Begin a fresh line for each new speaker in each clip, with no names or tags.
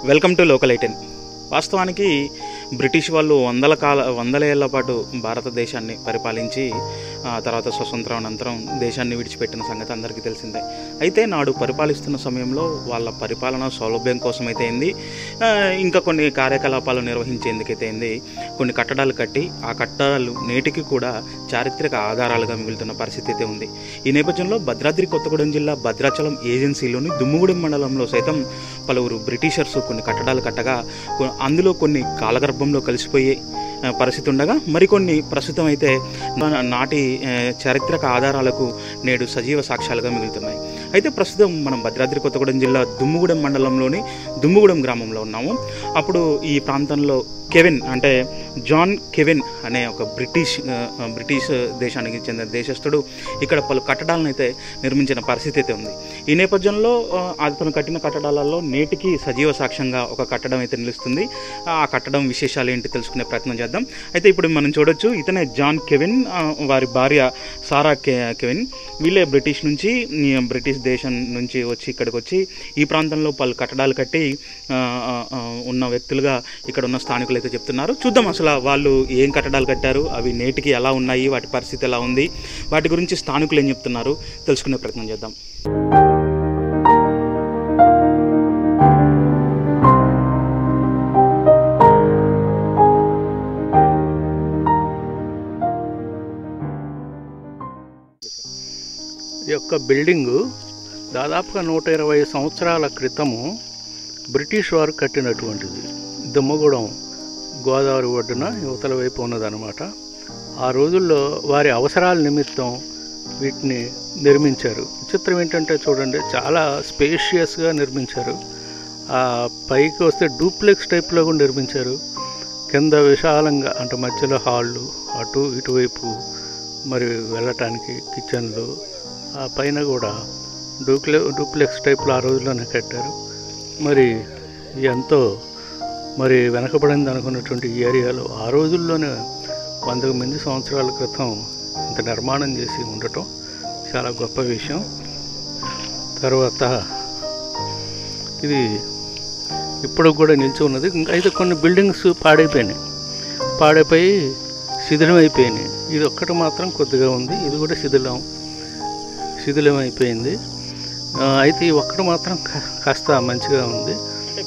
Welcome to local 18. వాస్తవానికి British వాళ్ళు వందల ఏళ్ల పాటు భారతదేశాన్ని పరిపాలించి తర్వాత స్వతంత్రం అనంతరం దేశాన్ని విడిచిపెట్టిన సంగతి అందరికీ తెలిసిందే. అయితే నాడు పరిపాలిస్తున్న సమయంలో వాళ్ళ పరిపాలన సౌలభ్యం కోసమైతే ఏంది, ఇంకా కొన్ని కార్యకలాపాలు నిర్వహించేందుకైతే ఏంది కొన్ని కట్టడాలు కట్టి ఆ కట్టడాలు నేటికి కూడా చారిత్రక ఆధారాలుగా మిగులుతున్న పరిస్థితి అయితే ఉంది. ఈ నేపథ్యంలో భద్రాద్రి కొత్తగూడెం జిల్లా భద్రాచలం ఏజెన్సీలోని దుమ్ముగూడెం మండలంలో సైతం పలువురు బ్రిటిషర్స్ కొన్ని కట్టడాలు కట్టగా అందులో కొన్ని కాలగర్భంలో కలిసిపోయే పరిస్థితి ఉండగా మరికొన్ని ప్రస్తుతం అయితే నాటి చారిత్రక ఆధారాలకు నేడు సజీవ సాక్ష్యాలుగా మిగులుతున్నాయి. అయితే ప్రస్తుతం మనం భద్రాద్రి కొత్తగూడెం జిల్లా దుమ్ముగూడెం మండలంలోని దుమ్ముగూడెం గ్రామంలో ఉన్నాము. అప్పుడు ఈ ప్రాంతంలో కెవిన్ అంటే జాన్ కెవిన్ అనే ఒక బ్రిటిష్ దేశానికి చెందిన దేశస్థుడు ఇక్కడ పలు కట్టడాలను అయితే నిర్మించిన పరిస్థితి అయితే ఉంది. ఈ నేపథ్యంలో అతను కట్టిన కట్టడాలలో నేటికి సజీవ సాక్ష్యంగా ఒక కట్టడం అయితే నిలుస్తుంది. ఆ కట్టడం విశేషాలు ఏంటి తెలుసుకునే ప్రయత్నం చేద్దాం. అయితే ఇప్పుడు మనం చూడొచ్చు, ఇతనే జాన్ కెవిన్, వారి భార్య సారా కెవిన్. వీళ్ళే బ్రిటిష్ దేశం నుంచి వచ్చి ఇక్కడికి వచ్చి ఈ ప్రాంతంలో పలు కట్టడాలు కట్టి ఉన్న వ్యక్తులుగా ఇక్కడ ఉన్న స్థానికులు అయితే చెప్తున్నారు. చూద్దాం అసలు వాళ్ళు ఏం కట్టడాలు కట్టారు, అవి నేటికి ఎలా ఉన్నాయి, వాటి పరిస్థితి ఎలా ఉంది, వాటి గురించి స్థానికులు ఏం చెప్తున్నారు తెలుసుకునే ప్రయత్నం చేద్దాం.
ఈ యొక్క బిల్డింగు దాదాపుగా 120 సంవత్సరాల క్రితము బ్రిటిష్ వారు కట్టినటువంటిది. దుమ్మగూడెం గోదావరి ఒడ్డున యువతల వైపు ఉన్నదన్నమాట. ఆ రోజుల్లో వారి అవసరాల నిమిత్తం వీటిని నిర్మించారు. విచిత్రం ఏంటంటే చూడండి, చాలా స్పేషియస్గా నిర్మించారు. ఆ పైకి వస్తే డూప్లెక్స్ టైప్లో కూడా నిర్మించారు. కింద విశాలంగా అంటే మధ్యలో హాళ్ళు, అటు ఇటువైపు మరి వెళ్ళటానికి కిచెన్లు, ఆ పైన కూడా డూప్లెక్స్ టైప్లో ఆ రోజుల్లోనే కట్టారు. మరి ఎంతో మరి వెనకబడింది అనుకున్నటువంటి ఈ ఏరియాలో ఆ రోజుల్లోనే 100 మంది సంవత్సరాల క్రితం ఇంత నిర్మాణం చేసి ఉండటం చాలా గొప్ప విషయం. తర్వాత ఇది ఇప్పుడు కూడా నిలిచి ఉన్నది. అయితే కొన్ని బిల్డింగ్స్ పాడైపోయి శిథిలం అయిపోయినాయి. ఇది ఒక్కటి మాత్రం కొద్దిగా ఉంది, ఇది కూడా శిథిలం అయిపోయింది. అయితే ఈ ఒక్కటి మాత్రం కాస్త మంచిగా ఉంది.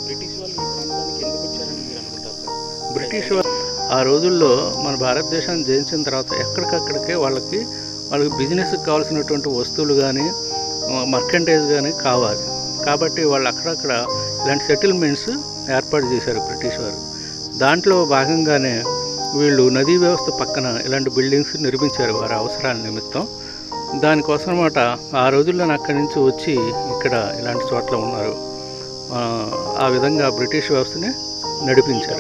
బ్రిటిష్ వాళ్ళు ఆ రోజుల్లో మన భారతదేశాన్ని జయించిన తర్వాత ఎక్కడికక్కడికే వాళ్ళకి బిజినెస్కి కావాల్సినటువంటి వస్తువులు కానీ మర్కంటైజ్ కానీ కావాలి. కాబట్టి వాళ్ళు అక్కడక్కడ ఇలాంటి సెటిల్మెంట్స్ ఏర్పాటు చేశారు బ్రిటిష్ వారు. దాంట్లో భాగంగానే వీళ్ళు నదీ వ్యవస్థ పక్కన ఇలాంటి బిల్డింగ్స్ నిర్మించారు వారి అవసరాల నిమిత్తం. దానికోసం అన్నమాట ఆ రోజుల్లో అక్కడి నుంచి వచ్చి ఇక్కడ ఇలాంటి చోట్ల ఉన్నారు. ఆ విధంగా బ్రిటిష్ వ్యవస్థని నడిపించారు.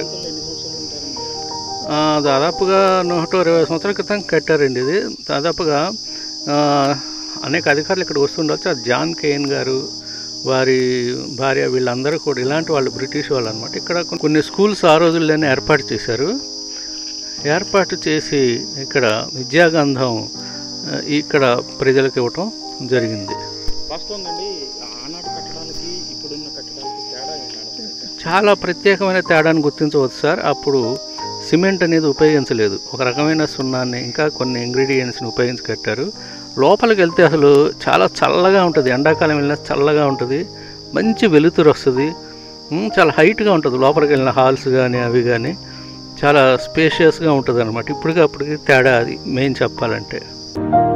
దాదాపుగా 120 సంవత్సరాల క్రితం కట్టారండి. ఇది దాదాపుగా అనేక అధికారులు ఇక్కడ వస్తుండొచ్చు. జాన్ కెవిన్ గారు, వారి భార్య, వీళ్ళందరూ కూడా ఇలాంటి వాళ్ళు బ్రిటిష్ వాళ్ళు అనమాట. ఇక్కడ కొన్ని స్కూల్స్ ఆ రోజుల్లోనే ఏర్పాటు చేసి ఇక్కడ విద్యాగంధం ఇక్కడ ప్రజలకు ఇవ్వటం జరిగింది. చాలా ప్రత్యేకమైన తేడాను గుర్తించవచ్చు సార్. అప్పుడు సిమెంట్ అనేది ఉపయోగించలేదు, ఒక రకమైన సున్నాన్ని ఇంకా కొన్ని ఇంగ్రీడియంట్స్ని ఉపయోగించి కట్టారు. లోపలికి వెళ్తే అసలు చాలా చల్లగా ఉంటుంది, ఎండాకాలం వెళ్ళినా చల్లగా ఉంటుంది, మంచి వెలుతురు వస్తుంది, చాలా హైట్గా ఉంటుంది. లోపలికి వెళ్ళిన హాల్స్ కానీ అవి కానీ చాలా స్పేషియస్గా ఉంటుంది అనమాట. ఇప్పటికీ తేడా అది మెయిన్ చెప్పాలంటే.